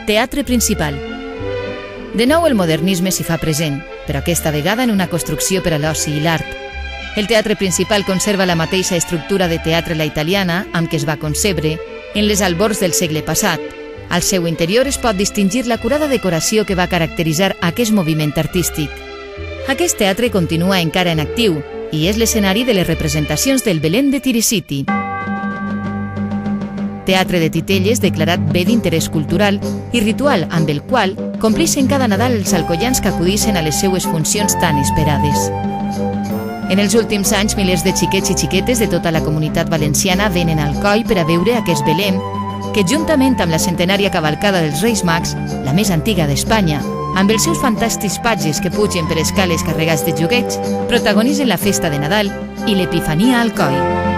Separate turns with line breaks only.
Teatre Principal. De nou el modernisme s'hi fa present, però aquesta vegada en una construcció per a l'oci i l'art. El Teatre Principal conserva la mateixa estructura de teatre a la italiana amb què es va concebre en les albors del segle passat. Al seu interior es pot distingir l'acurada decoració que va caracteritzar aquest moviment artístic. Aquest teatre continua encara en actiu i és l'escenari de les representacions del Belén de Tirisiti. Teatre de titelles declarat bé d'interès cultural i ritual amb el qual complixen cada Nadal els alcoians que acudixen a les seues funcions tan esperades. En els últims anys, milers de xiquets i xiquetes de tota la comunitat valenciana venen al Coi per a veure aquest Belén, que juntament amb la centenària cavalcada dels Reis Mags, la més antiga d'Espanya, amb els seus fantàstics patges que pugen per escales carregats de joguets, protagonitzen la festa de Nadal i l'Epifania al Coi.